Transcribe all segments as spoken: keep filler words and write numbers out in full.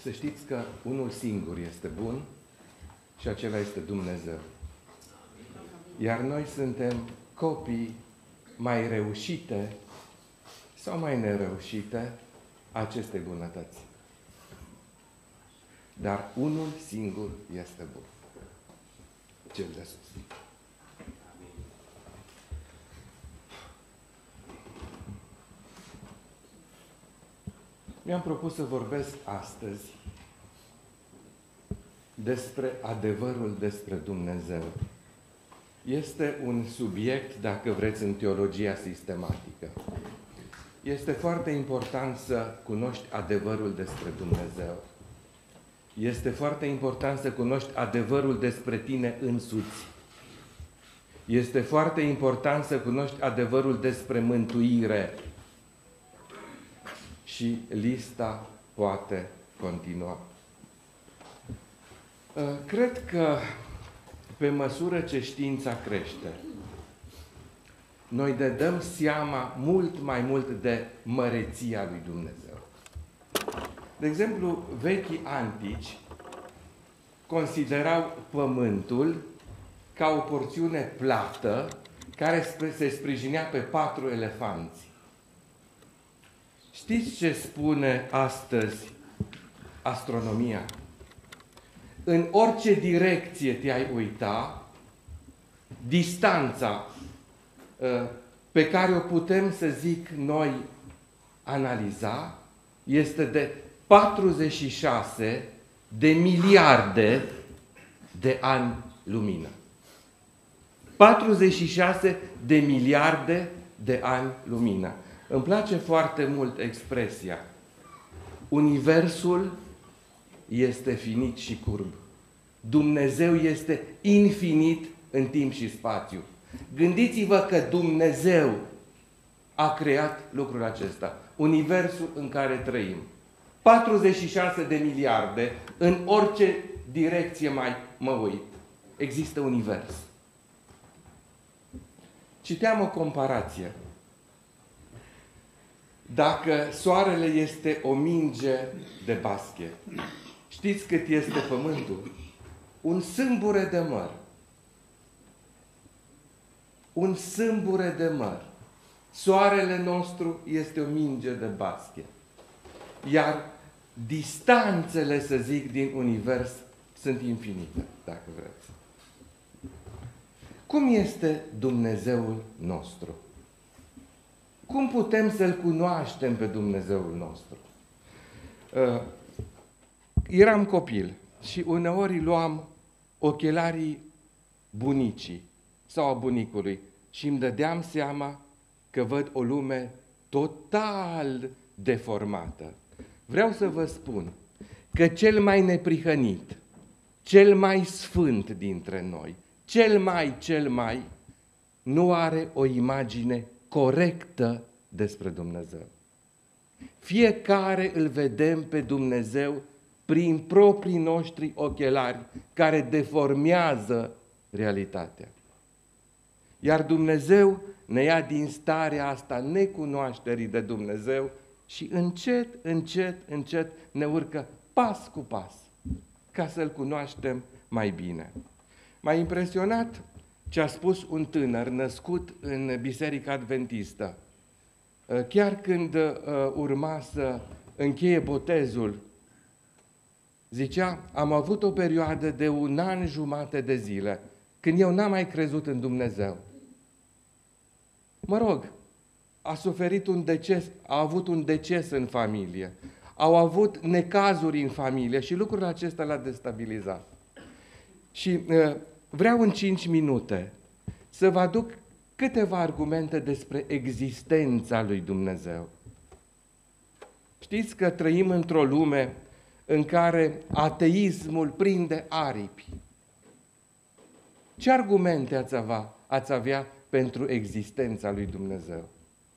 Să știți că unul singur este bun și acela este Dumnezeu. Iar noi suntem copii mai reușite sau mai nereușite acestei bunătăți. Dar unul singur este bun. Cel de sus. Mi-am propus să vorbesc astăzi despre adevărul despre Dumnezeu. Este un subiect, dacă vreți, în teologia sistematică. Este foarte important să cunoști adevărul despre Dumnezeu. Este foarte important să cunoști adevărul despre tine însuți. Este foarte important să cunoști adevărul despre mântuire. Și lista poate continua. Cred că pe măsură ce știința crește, noi ne dăm seama mult mai mult de măreția lui Dumnezeu. De exemplu, vechii antici considerau pământul ca o porțiune plată care se sprijinea pe patru elefanți. Știți ce spune astăzi astronomia? În orice direcție te-ai uita, distanța pe care o putem, să zic noi, analiza, este de patruzeci și șase de miliarde de ani lumină. patruzeci și șase de miliarde de ani lumină. Îmi place foarte mult expresia. Universul este finit și curb. Dumnezeu este infinit în timp și spațiu. Gândiți-vă că Dumnezeu a creat lucrul acesta. Universul în care trăim. patruzeci și șase de miliarde, în orice direcție mai mă uit, există univers. Citeam o comparație. Dacă soarele este o minge de basket, știți cât este pământul? Un sâmbure de măr. Un sâmbure de măr. Soarele nostru este o minge de basket. Iar distanțele, să zic, din univers sunt infinite, dacă vreți. Cum este Dumnezeul nostru? Cum putem să-L cunoaștem pe Dumnezeul nostru? Uh, eram copil și uneori luam ochelarii bunicii sau a bunicului și îmi dădeam seama că văd o lume total deformată. Vreau să vă spun că cel mai neprihănit, cel mai sfânt dintre noi, cel mai, cel mai, nu are o imagine corectă despre Dumnezeu. Fiecare îl vedem pe Dumnezeu prin proprii noștri ochelari care deformează realitatea. Iar Dumnezeu ne ia din starea asta necunoașterii de Dumnezeu și încet, încet, încet ne urcă pas cu pas ca să-L cunoaștem mai bine. M-a impresionat ce a spus un tânăr născut în Biserica Adventistă. Chiar când urma să încheie botezul, zicea, am avut o perioadă de un an jumate de zile când eu n-am mai crezut în Dumnezeu. Mă rog, a suferit un deces, a avut un deces în familie, au avut necazuri în familie și lucrul acesta l-a destabilizat. Și uh, vreau în cinci minute să vă aduc câteva argumente despre existența lui Dumnezeu. Știți că trăim într-o lume în care ateismul prinde aripi. Ce argumente ați avea, ați avea pentru existența lui Dumnezeu?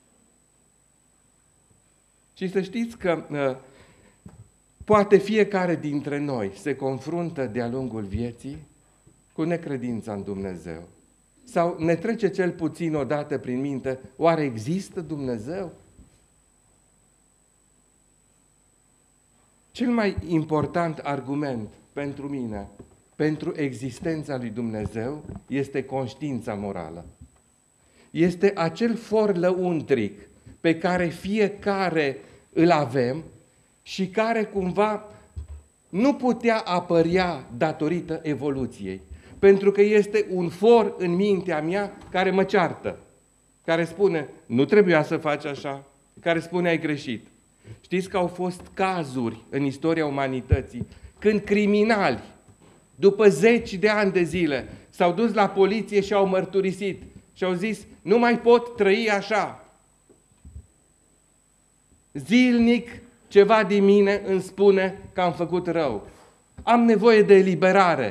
Și să știți că uh, poate fiecare dintre noi se confruntă de-a lungul vieții cu necredința în Dumnezeu. Sau ne trece cel puțin odată prin minte, oare există Dumnezeu? Cel mai important argument pentru mine, pentru existența lui Dumnezeu, este conștiința morală. Este acel for lăuntric pe care fiecare îl avem și care cumva nu putea apărea datorită evoluției. Pentru că este un for în mintea mea care mă ceartă, care spune, nu trebuia să faci așa, care spune, ai greșit. Știți că au fost cazuri în istoria umanității când criminali, după zeci de ani de zile, s-au dus la poliție și au mărturisit și au zis, nu mai pot trăi așa. Zilnic ceva din mine îmi spune că am făcut rău. Am nevoie de eliberare.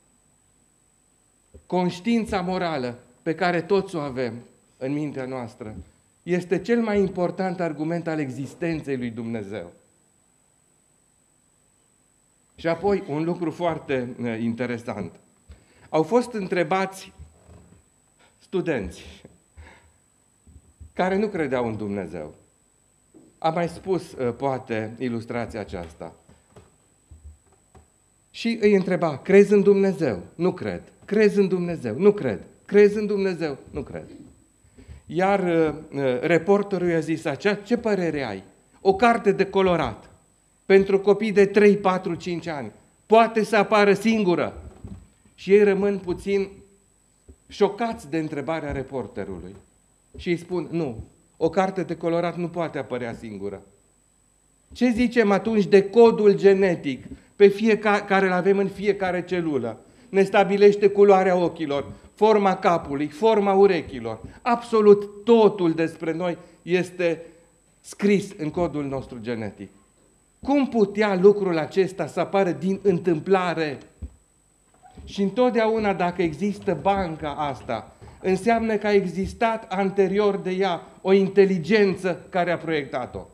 Conștiința morală pe care toți o avem în mintea noastră este cel mai important argument al existenței lui Dumnezeu. Și apoi un lucru foarte interesant. Au fost întrebați studenți care nu credeau în Dumnezeu. Am mai spus, poate, ilustrația aceasta. Și îi întreba, crezi în Dumnezeu? Nu cred. Crezi în Dumnezeu? Nu cred. Crezi în Dumnezeu? Nu cred. Iar uh, reporterul i-a zis așa, ce părere ai? O carte de colorat pentru copii de trei, patru, cinci ani. Poate să apară singură. Și ei rămân puțin șocați de întrebarea reporterului. Și îi spun, nu, o carte de colorat nu poate apărea singură. Ce zicem atunci de codul genetic pe fiecare, care îl avem în fiecare celulă? Ne stabilește culoarea ochilor, forma capului, forma urechilor. Absolut totul despre noi este scris în codul nostru genetic. Cum putea lucrul acesta să apară din întâmplare? Și întotdeauna dacă există banca asta, înseamnă că a existat anterior de ea o inteligență care a proiectat-o.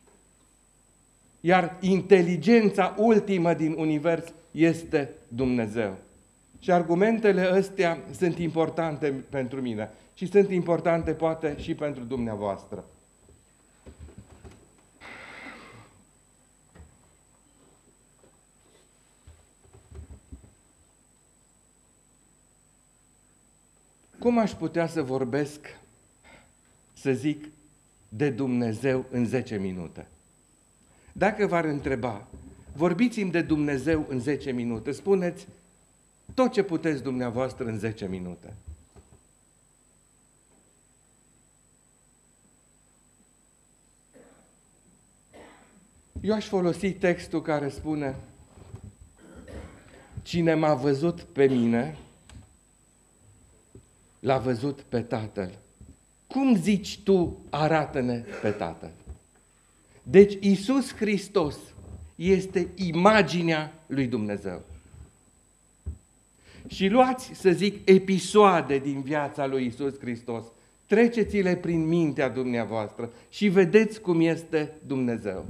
Iar inteligența ultimă din univers este Dumnezeu. Și argumentele astea sunt importante pentru mine și sunt importante poate și pentru dumneavoastră. Cum aș putea să vorbesc, să zic, de Dumnezeu în zece minute? Dacă v-ar întreba, vorbiți-mi de Dumnezeu în zece minute, spuneți tot ce puteți dumneavoastră în zece minute. Eu aș folosi textul care spune, cine m-a văzut pe mine, l-a văzut pe Tatăl. Cum zici tu, arată-ne pe Tatăl? Deci Iisus Hristos este imaginea lui Dumnezeu. Și luați, să zic, episoade din viața lui Iisus Hristos, treceți-le prin mintea dumneavoastră și vedeți cum este Dumnezeu.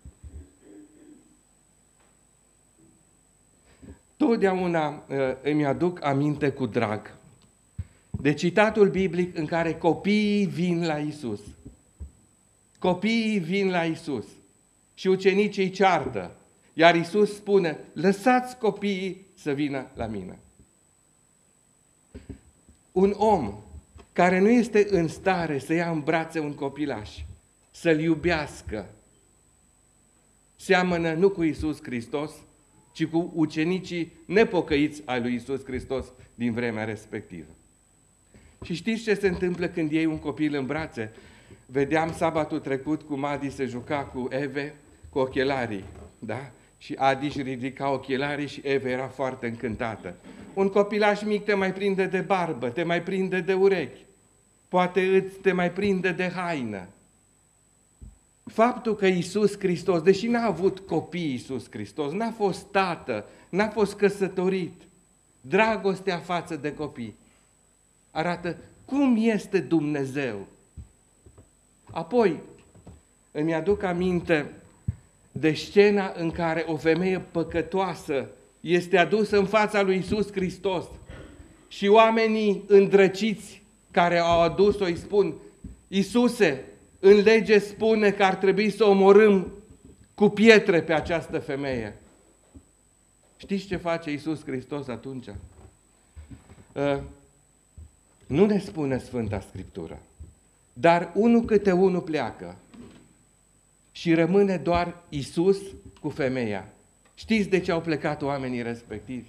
Totdeauna uh, îmi aduc aminte cu drag de citatul biblic în care copiii vin la Iisus. Copiii vin la Iisus și ucenicii îi ceartă, iar Iisus spune, lăsați copiii să vină la mine. Un om care nu este în stare să ia în brațe un copilaș, să-l iubească, seamănă nu cu Iisus Hristos, ci cu ucenicii nepocăiți ai lui Iisus Hristos din vremea respectivă. Și știți ce se întâmplă când iei un copil în brațe? Vedeam sabatul trecut cum Adi se juca cu Eve, cu ochelarii, da? Și Adi își ridica ochelarii și Eve era foarte încântată. Un copilaș mic te mai prinde de barbă, te mai prinde de urechi, poate îți te mai prinde de haină. Faptul că Iisus Hristos, deși n-a avut copii Iisus Hristos, n-a fost tată, n-a fost căsătorit, dragostea față de copii, arată cum este Dumnezeu. Apoi, îmi aduc aminte de scena în care o femeie păcătoasă este adusă în fața lui Iisus Hristos și oamenii îndrăciți care au adus-o îi spun, Iisuse, în lege spune că ar trebui să omorâm cu pietre pe această femeie. Știți ce face Iisus Hristos atunci? Uh, nu ne spune Sfânta Scriptură, dar unul câte unul pleacă și rămâne doar Iisus cu femeia. Știți de ce au plecat oamenii respectivi?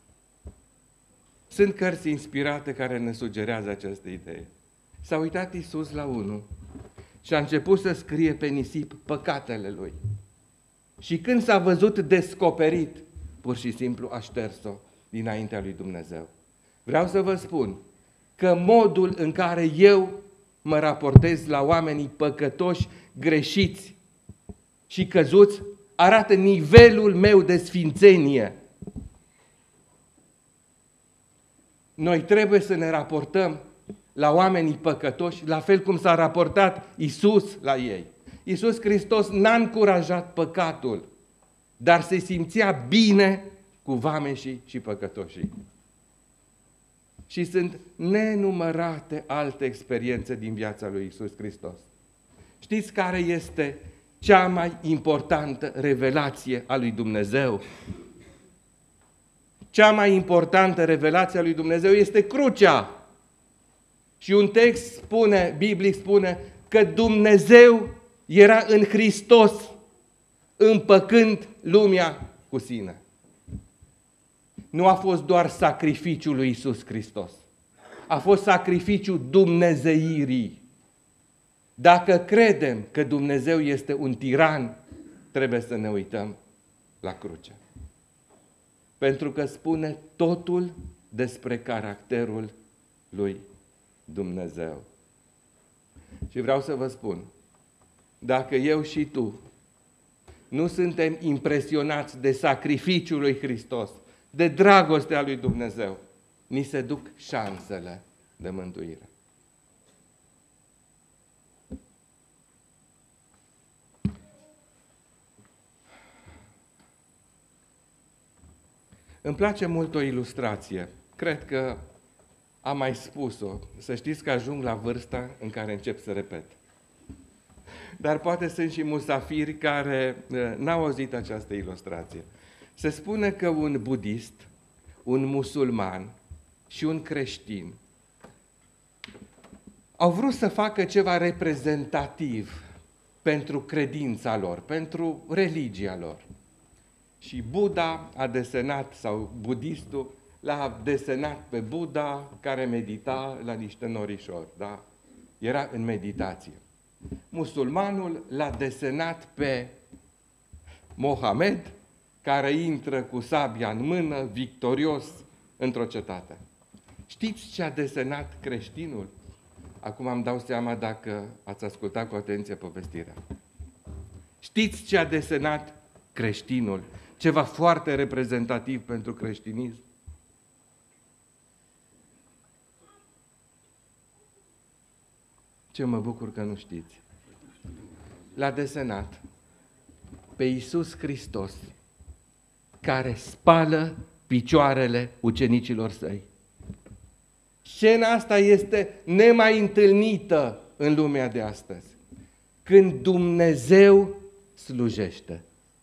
Sunt cărți inspirate care ne sugerează această idee. S-a uitat Iisus la unul și a început să scrie pe nisip păcatele lui. Și când s-a văzut descoperit, pur și simplu a șters-o dinaintea lui Dumnezeu. Vreau să vă spun că modul în care eu mă raportez la oamenii păcătoși, greșiți și căzuți, arată nivelul meu de sfințenie. Noi trebuie să ne raportăm la oamenii păcătoși, la fel cum s-a raportat Iisus la ei. Iisus Hristos n-a încurajat păcatul, dar se simțea bine cu vameșii și păcătoșii. Și sunt nenumărate alte experiențe din viața lui Iisus Hristos. Știți care este cea mai importantă revelație a lui Dumnezeu? Cea mai importantă revelație a lui Dumnezeu este crucea. Și un text spune, biblic spune, că Dumnezeu era în Hristos, împăcând lumea cu sine. Nu a fost doar sacrificiul lui Iisus Hristos. A fost sacrificiul dumnezeirii. Dacă credem că Dumnezeu este un tiran, trebuie să ne uităm la cruce. Pentru că spune totul despre caracterul lui Dumnezeu. Și vreau să vă spun, dacă eu și tu nu suntem impresionați de sacrificiul lui Hristos, de dragostea lui Dumnezeu, ni se duc șansele de mântuire. Îmi place mult o ilustrație. Cred că am mai spus-o. Să știți că ajung la vârsta în care încep să repet. Dar poate sunt și musafiri care n-au auzit această ilustrație. Se spune că un budist, un musulman și un creștin au vrut să facă ceva reprezentativ pentru credința lor, pentru religia lor. Și Buddha a desenat, sau budistul l-a desenat pe Buddha care medita la niște norișori, da? Era în meditație. Musulmanul l-a desenat pe Mohamed, care intră cu sabia în mână, victorios, într-o cetate. Știți ce a desenat creștinul? Acum îmi dau seama dacă ați ascultat cu atenție povestirea. Știți ce a desenat creștinul? Ceva foarte reprezentativ pentru creștinism. Ce mă bucur că nu știți. L-a desenat pe Iisus Hristos, care spală picioarele ucenicilor săi. Scena asta este nemai întâlnită în lumea de astăzi. Când Dumnezeu slujește.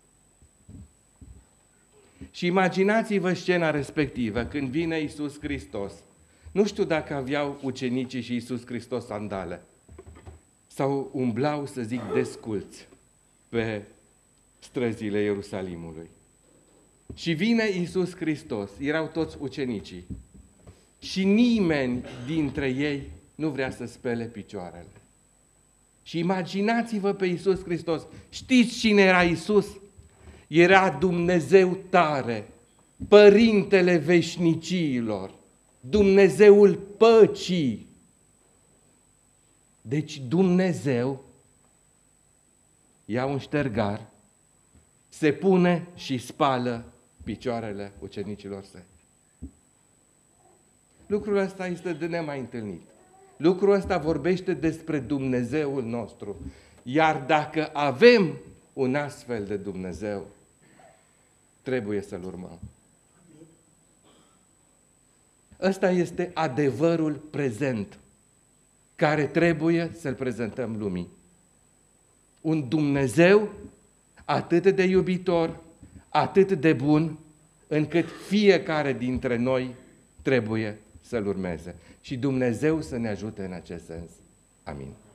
Și imaginați-vă scena respectivă, când vine Iisus Hristos. Nu știu dacă aveau ucenicii și Iisus Hristos sandale. Sau umblau, să zic, desculți pe străzile Ierusalimului. Și vine Iisus Hristos, erau toți ucenicii. Și nimeni dintre ei nu vrea să spele picioarele. Și imaginați-vă pe Iisus Hristos. Știți cine era Iisus? Era Dumnezeu tare, Părintele veșniciilor, Dumnezeul păcii. Deci Dumnezeu ia un ștergar, se pune și spală picioarele ucenicilor săi. Lucrul ăsta este de nemai întâlnit. Lucrul ăsta vorbește despre Dumnezeul nostru. Iar dacă avem un astfel de Dumnezeu, trebuie să-L urmăm. Ăsta este adevărul prezent, care trebuie să-L prezentăm lumii. Un Dumnezeu atât de iubitor, atât de bun, încât fiecare dintre noi trebuie să-L urmeze. Și Dumnezeu să ne ajute în acest sens. Amin.